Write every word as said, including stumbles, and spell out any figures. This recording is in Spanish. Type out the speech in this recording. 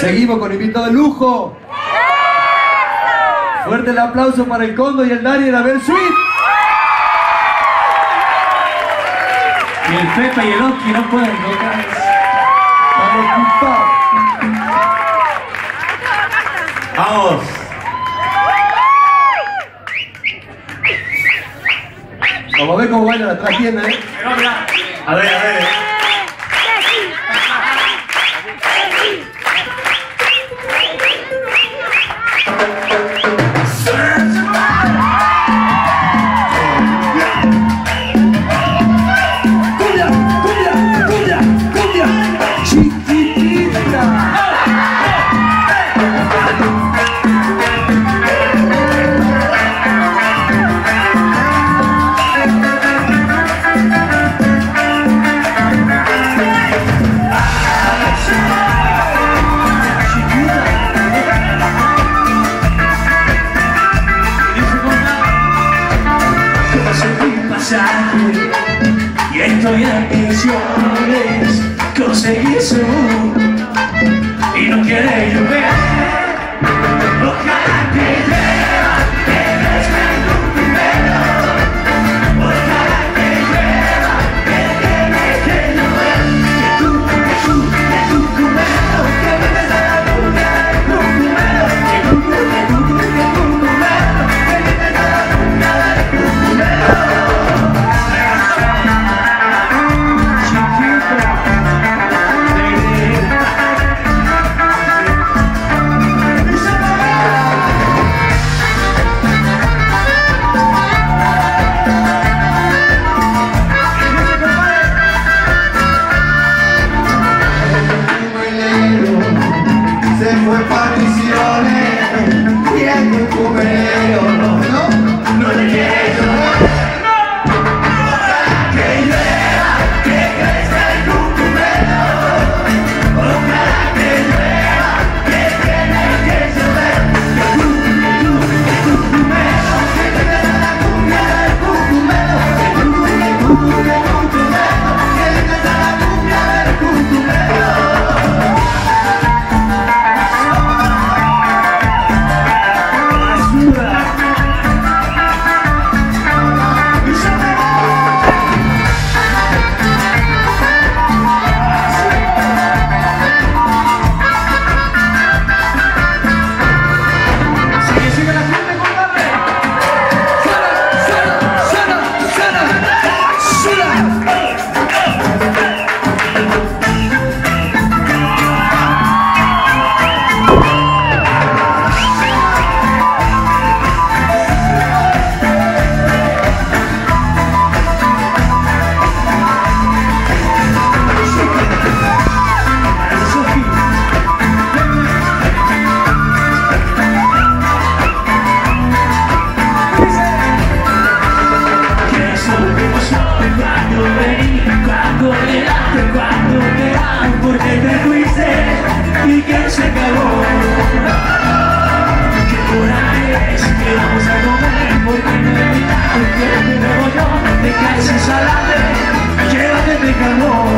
Seguimos con invitado de lujo. Fuerte el aplauso para el Condo y el Dani y la Bel Suite. Y el Pepe y el Oki no pueden tocar. Están ocupados. Vamos. Vamos a ver cómo baila la trastienda, ¿eh? A ver, a ver. Y estoy en misiones, conseguí su y no quiere llover. Ojalá que llueva, que crezca en tu primero. Ojalá que llueva, que tiene que llover. Que tú, que tú, que tú, primero, que vienes a la cumbia de tu primero. Que tú, que tú, que tú, primero, que vienes a la cumbia de tu primero. Llévate de calor.